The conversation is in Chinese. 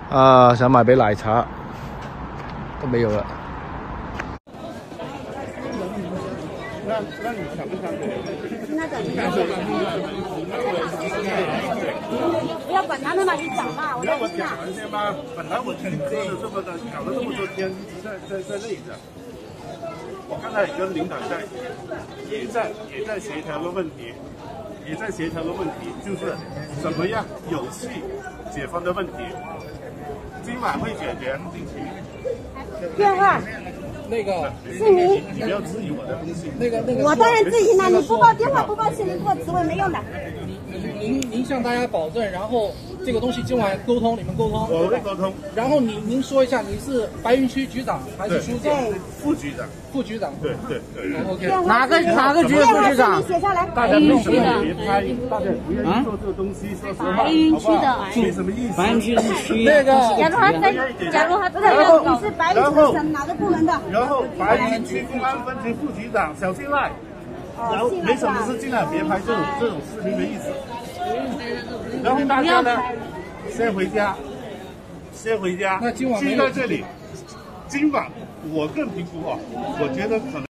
啊，想买杯奶茶都没有了。 那你想不想？ 那等一下。不要管他们嘛，你讲嘛，我让我讲完先吧。本来我停车的这么的，搞了这么多天，一直在累着。我刚才也跟领导也在协调个问题，就是怎么样有序解封的问题，今晚会解决。 电话。 那个是你不要质疑我的东西。 那个， 我当然质疑了，你不报电话不报姓名，给我指纹没用的。 您向大家保证，然后这个东西今晚沟通，你们沟通。 我会沟通。 然后您说一下，你是白云区局长还是书记？ 副局长。 副局长。 对。 OK。 哪个局的副局长？写下来。 大家没什么别拍，大家不愿意做这个东西，说实话， 白云区的， 没什么意思。 白云区的区。 那个， 假如他你是白云区省哪个部门的？ 然后白云区公安分局副局长小信赖。然后没什么事，尽量别拍这种视频，没意思。然后大家呢，先回家。 那今晚记在这里。今晚我更评估啊，我觉得可能。